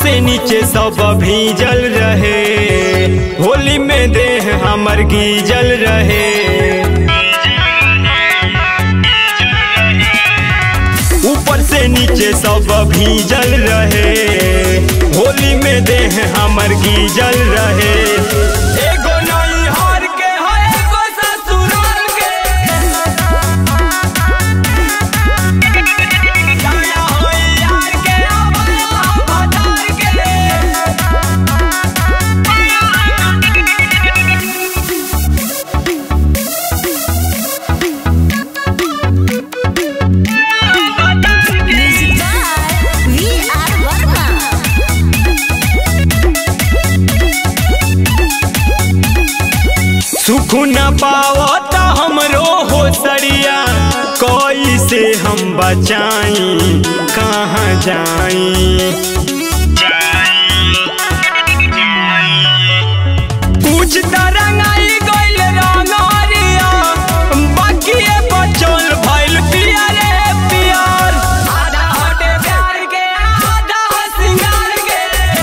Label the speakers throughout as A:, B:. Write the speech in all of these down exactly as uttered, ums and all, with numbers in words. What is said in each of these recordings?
A: से नीचे सब भीजल रहे, होली में देह हमर गीजल रहे। ऊपर से नीचे सब भीजल रहे, होली में देह हमर गीजल रहे। एगो नई हार के है एगो ससुराल के, जाया होई यार के आवाया भतार के। सुख न पावता हमरो हो सरिया, कैसे हम बचाई कहाँ जाई। पूछ तरंगाई गइल रंगरिया, बाकिए बचल भइल पिया रे पियर। आधा हटे प्यार के आधा सिंगार के,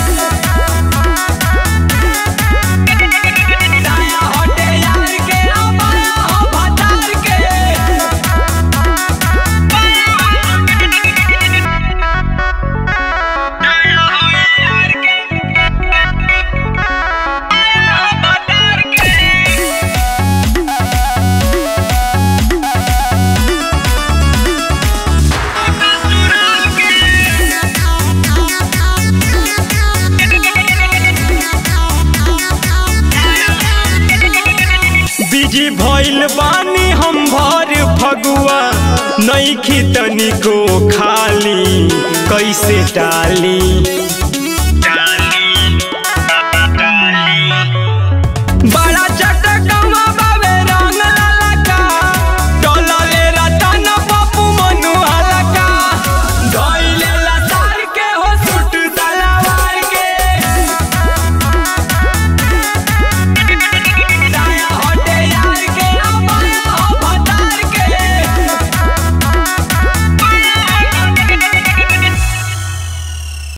A: बिजी भइल बानी हम भर फगुआ, नइखी तनिको खाली कैसे डाली।